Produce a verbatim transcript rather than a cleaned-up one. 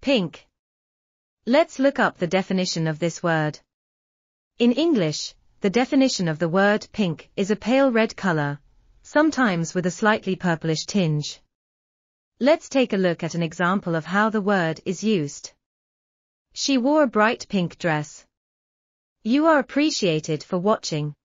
Pink. Let's look up the definition of this word. In English, the definition of the word pink is a pale red color, sometimes with a slightly purplish tinge. Let's take a look at an example of how the word is used. She wore a bright pink dress. You are appreciated for watching.